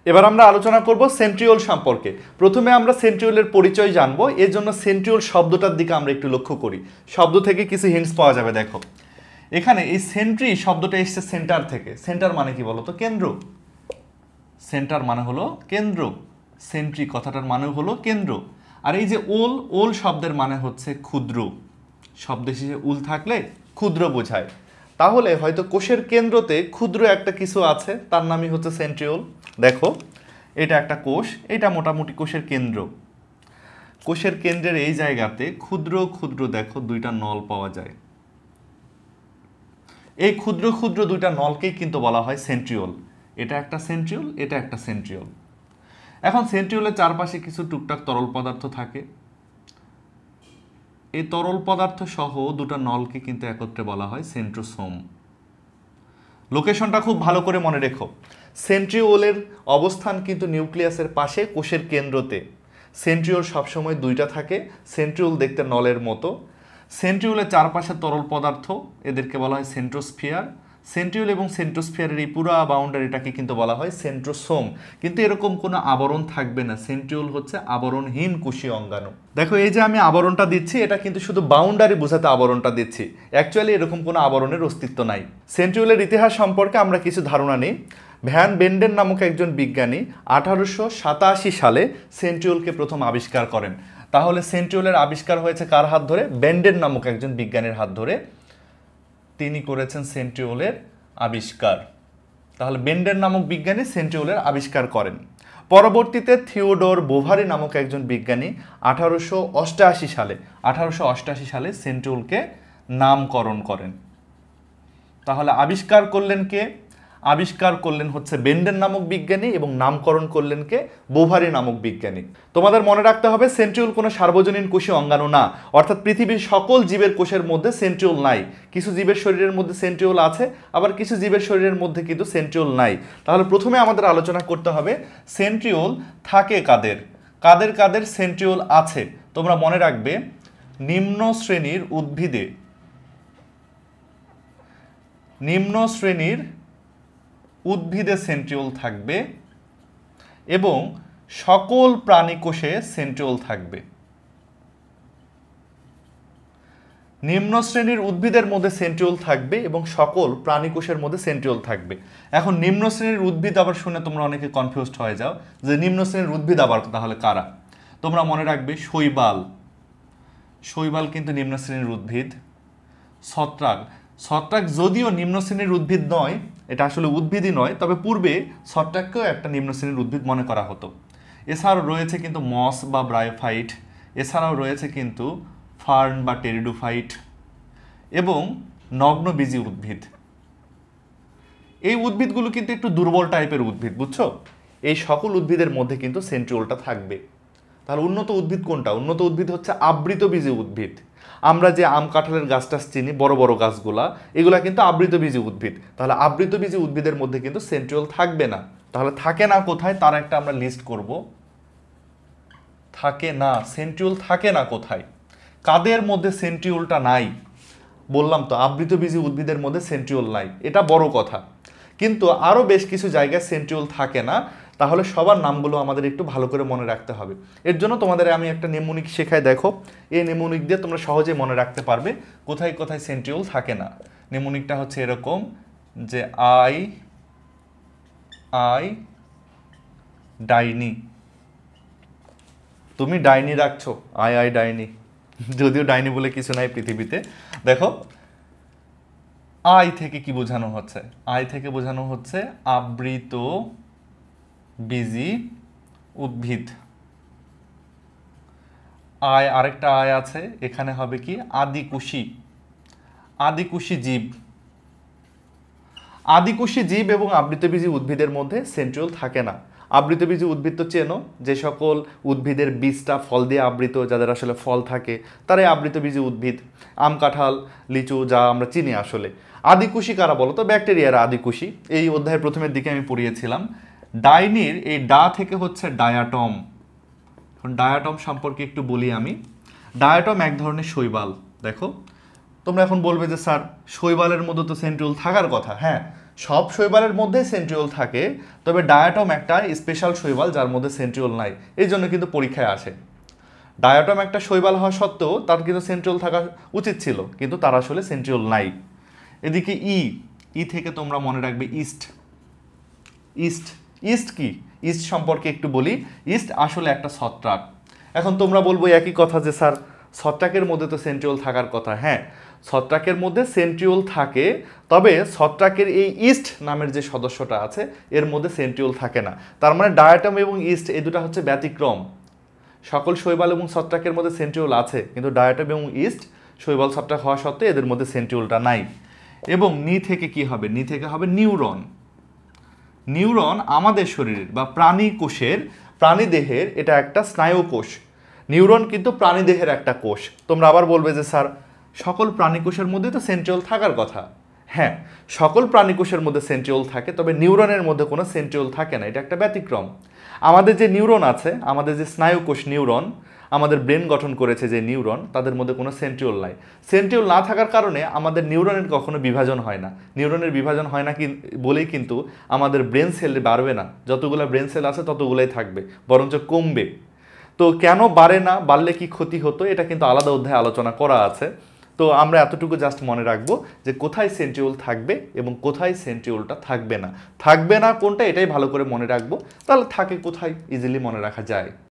এবার আমরা আলোচনা করব সেন্ট্রিওল সম্পর্কে। প্রথমে আমরা সেন্ট্রিওলের পরিচয় জানবো, এর জন্য সেন্ট্রিওল শব্দটার দিকে আমরা একটু লক্ষ্য করি। শব্দ থেকে কিছু হিন্টস পাওয়া যাবে। দেখো এখানে এই সেন্ট্রি শব্দটা এসছে সেন্টার থেকে। সেন্টার মানে কি বলতো? কেন্দ্র। সেন্টার মানে হলো কেন্দ্র, সেন্ট্রি কথাটার মানে হলো কেন্দ্র। আর এই যে ওল, ওল শব্দের মানে হচ্ছে ক্ষুদ্র। শব্দ শেষে উল থাকলে ক্ষুদ্র বোঝায়। তাহলে হয়তো কোষের কেন্দ্রতে ক্ষুদ্র একটা কিছু আছে, তার নামই হচ্ছে সেন্ট্রিওল। দেখো এটা একটা কোষ, এটা মোটামুটি কোষের কেন্দ্র। কোষের কেন্দ্রের এই জায়গাতে ক্ষুদ্র ক্ষুদ্র দেখো দুইটা নল পাওয়া যায়। এই ক্ষুদ্র ক্ষুদ্র দুইটা নলকেই কিন্তু বলা হয় সেন্ট্রিওল। এটা একটা সেন্ট্রিওল, এটা একটা সেন্ট্রিওল। এখন সেন্ট্রিওলের চারপাশে কিছু টুকটাক তরল পদার্থ থাকে। এই তরল পদার্থ সহ দুটো নলকে কিন্তু একত্রে বলা হয় সেন্ট্রোসোম। লোকেশনটা খুব ভালো করে মনে রেখো। সেন্ট্রিওলের অবস্থান কিন্তু নিউক্লিয়াসের পাশে কোষের কেন্দ্রতে। সেন্ট্রিওল সবসময় দুইটা থাকে। সেন্ট্রিওল দেখতে নলের মতো। সেন্ট্রিওলের চারপাশে তরল পদার্থ, এদেরকে বলা হয় সেন্ট্রোস্ফিয়ার। সেন্ট্রিওল এবং সেন্ট্রোস্ফিয়ারের এই পুরো বাউন্ডারিটাকে কিন্তু বলা হয় সেন্ট্রোসোম। কিন্তু এরকম কোনো আবরণ থাকবে না। সেন্ট্রিওল হচ্ছে আবরণহীন কোষীয় অঙ্গাণু। দেখো এই যে আমি আবরণটা দিচ্ছি, এটা কিন্তু শুধু বাউন্ডারি বোঝাতে আবরণটা দিচ্ছি। অ্যাকচুয়ালি এরকম কোনো আবরণের অস্তিত্ব নাই। সেন্ট্রিওলের ইতিহাস সম্পর্কে আমরা কিছু ধারণা নিই। ভ্যান বেন্ডেন নামক একজন বিজ্ঞানী 1887 সালে সেন্ট্রিওলকে প্রথম আবিষ্কার করেন। তাহলে সেন্ট্রিওলের আবিষ্কার হয়েছে কার হাত ধরে? বেন্ডেন নামক একজন বিজ্ঞানীর হাত ধরে। তিনি করেছেন সেন্ট্রিওলের আবিষ্কার। তাহলে বেন্ডেন নামক বিজ্ঞানী সেন্ট্রিওলের আবিষ্কার করেন। পরবর্তীতে থিওডোর বোভারি নামক একজন বিজ্ঞানী 1888 সালে সেন্ট্রিওলকে নামকরণ করেন। তাহলে আবিষ্কার করলেন কে? আবিষ্কার করলেন হচ্ছে বেন্ডেন নামক বিজ্ঞানী এবং নামকরণ করলেন কে? বোভারি নামক বিজ্ঞানী। তোমাদের মনে রাখতে হবে সেন্ট্রিওল কোনো সার্বজনীন কোষীয় অঙ্গাণু না। অর্থাৎ পৃথিবীর সকল জীবের কোষের মধ্যে সেন্ট্রিওল নাই। কিছু জীবের শরীরের মধ্যে সেন্ট্রিওল আছে, আবার কিছু জীবের শরীরের মধ্যে কিন্তু সেন্ট্রিওল নাই। তাহলে প্রথমে আমাদের আলোচনা করতে হবে সেন্ট্রিওল থাকে কাদের, কাদের কাদের সেন্ট্রিওল আছে। তোমরা মনে রাখবে নিম্ন শ্রেণীর উদ্ভিদে, নিম্ন শ্রেণীর উদ্ভিদে সেন্ট্রিওল থাকবে এবং সকল প্রাণী কোষে সেন্ট্রিওল থাকবে। নিম্ন শ্রেণীর উদ্ভিদের মধ্যে সেন্ট্রিওল থাকবে এবং সকল প্রাণী কোষের মধ্যে সেন্ট্রিওল থাকবে। এখন নিম্ন শ্রেণীর উদ্ভিদ আবার শুনে তোমরা অনেকে কনফিউজড হয়ে যাও যে নিম্ন শ্রেণীর উদ্ভিদ আবার তাহলে কারা। তোমরা মনে রাখবে শৈবাল, শৈবাল কিন্তু নিম্ন শ্রেণীর উদ্ভিদ। ছত্রাক, ছত্রাক যদিও নিম্ন শ্রেণীর উদ্ভিদ নয়, এটা আসলে উদ্ভিদই নয়, তবে পূর্বে ছত্রাককেও একটা নিম্ন শ্রেণীর উদ্ভিদ মনে করা হতো। এছাড়াও রয়েছে কিন্তু মস বা ব্রায়োফাইট, এছাড়াও রয়েছে কিন্তু ফার্ন বা টেরিডোফাইট এবং নগ্নবীজী উদ্ভিদ। এই উদ্ভিদগুলো কিন্তু একটু দুর্বল টাইপের উদ্ভিদ, বুঝছো? এই সকল উদ্ভিদের মধ্যে কিন্তু সেন্ট্রিওলটা থাকবে। তাহলে উন্নত উদ্ভিদ কোনটা? উন্নত উদ্ভিদ হচ্ছে আবৃতবীজী উদ্ভিদ। আমরা যে আম কাঁঠালের গাছটা চিনি, বড় বড় গাছগুলা, এগুলা কিন্তু আবৃতবীজী উদ্ভিদ। তাহলে আবৃতবীজী উদ্ভিদের মধ্যে কিন্তু সেন্ট্রিওল থাকবে না। তাহলে থাকে না কোথায়, তার একটা আমরা লিস্ট করব। থাকে না, সেন্ট্রিওল থাকে না কোথায়? কাদের মধ্যে সেন্ট্রিওলটা নাই? বললাম তো আবৃতবীজী উদ্ভিদের মধ্যে সেন্ট্রিওল নাই, এটা বড় কথা। কিন্তু আরও বেশ কিছু জায়গায় সেন্ট্রিওল থাকে না। তাহলে সবার নামগুলো আমাদের একটু ভালো করে মনে রাখতে হবে। এর জন্য তোমাদের আমি একটা নেমোনিক শেখাই, দেখো এই নেমোনিক দিয়ে তোমরা সহজে মনে রাখতে পারবে কোথায় কোথায় সেন্ট্রিওল থাকে না। নেমোনিকটা হচ্ছে এরকম যে আই আই ডাইনি। তুমি ডাইনি রাখছো, আই আই ডাইনি, যদিও ডাইনি বলে কিছু নাই পৃথিবীতে। দেখো আই থেকে কি বোঝানো হচ্ছে? আই থেকে বোঝানো হচ্ছে আবৃত বীজী উদ্ভিদ। আয়, আরেকটা আয় আছে, এখানে হবে কি আদিকোষী, আদিকোষী জীব। আদিকোষী জীব এবং আবৃতবীজী উদ্ভিদের মধ্যে সেন্ট্রিওল থাকে না। আবৃতবীজী উদ্ভিদ তো চেনো, যে সকল উদ্ভিদের বীজটা ফল দিয়ে আবৃত, যাদের আসলে ফল থাকে, তারাই আবৃতবীজী উদ্ভিদ। আম কাঁঠাল লিচু যা আমরা চিনি। আসলে আদিকোষী কারা বলো তো? ব্যাকটেরিয়ারা আদিকোষী। এই অধ্যায়ের প্রথমের দিকে আমি পড়িয়েছিলাম। ডাইনির এই ডা থেকে হচ্ছে ডায়াটম। এখন ডায়াটম সম্পর্কে একটু বলি আমি। ডায়াটম এক ধরনের শৈবাল। দেখো তোমরা এখন বলবে যে স্যার শৈবালের মধ্যে তো সেন্ট্রিওল থাকার কথা। হ্যাঁ, সব শৈবালের মধ্যে সেন্ট্রিওল থাকে, তবে ডায়াটম একটা স্পেশাল শৈবাল যার মধ্যে সেন্ট্রিওল নাই, এই জন্য কিন্তু পরীক্ষায় আসে। ডায়াটম একটা শৈবাল হওয়া সত্ত্বেও তার কিন্তু সেন্ট্রিওল থাকা উচিত ছিল, কিন্তু তার আসলে সেন্ট্রিওল নাই। এদিকে ই থেকে তোমরা মনে রাখবে ইস্ট। ইস্ট ইস্ট কি? ইস্ট সম্পর্কে একটু বলি। ইস্ট আসলে একটা ছত্রাক। এখন তোমরা বলবো একই কথা যে স্যার ছত্রাকের মধ্যে তো সেন্ট্রিওল থাকার কথা। হ্যাঁ, ছত্রাকের মধ্যে সেন্ট্রিওল থাকে, তবে ছত্রাকের এই ইস্ট নামের যে সদস্যটা আছে এর মধ্যে সেন্ট্রিওল থাকে না। তার মানে ডায়াটম এবং ইস্ট এই দুটা হচ্ছে ব্যতিক্রম। সকল শৈবাল এবং ছত্রাকের মধ্যে সেন্ট্রিওল আছে, কিন্তু ডায়াটম এবং ইস্ট শৈবাল ছত্রাক হওয়া সত্ত্বেও এদের মধ্যে সেন্ট্রিওলটা নাই। এবং নি থেকে কি হবে? নি থেকে হবে নিউরন। নিউরন আমাদের শরীরের বা প্রাণী কোষের, প্রাণী দেহের এটা একটা স্নায়ু কোষ। নিউরন কিন্তু প্রাণী দেহের একটা কোষ। তোমরা আবার বলবে যে স্যার সকল প্রাণী কোষের মধ্যে তো সেন্ট্রিওল থাকার কথা। হ্যাঁ, সকল প্রাণী কোষের মধ্যে সেন্ট্রিওল থাকে, তবে নিউরনের মধ্যে কোনো সেন্ট্রিওল থাকে না, এটা একটা ব্যতিক্রম। আমাদের যে নিউরন আছে, আমাদের যে স্নায়ু কোষ নিউরন, আমাদের ব্রেন গঠন করেছে যে নিউরন, তাদের মধ্যে কোনো সেন্ট্রিওল নাই। সেন্ট্রিওল না থাকার কারণে আমাদের নিউরনের কখনো বিভাজন হয় না। নিউরনের বিভাজন হয় না বলেই কিন্তু আমাদের ব্রেন সেল বাড়বে না, যতগুলো ব্রেন সেল আছে ততগুলোই থাকবে, বরঞ্চ কমবে। তো কেন বাড়ে না, বাড়লে কি ক্ষতি হতো, এটা কিন্তু আলাদা অধ্যায়ে আলোচনা করা আছে। তো আমরা এতটুকু জাস্ট মনে রাখবো যে কোথায় সেন্ট্রিওল থাকবে এবং কোথায় সেন্ট্রিওলটা থাকবে না। থাকবে না কোনটা এটাই ভালো করে মনে রাখবো, তাহলে থাকে কোথায় ইজিলি মনে রাখা যায়।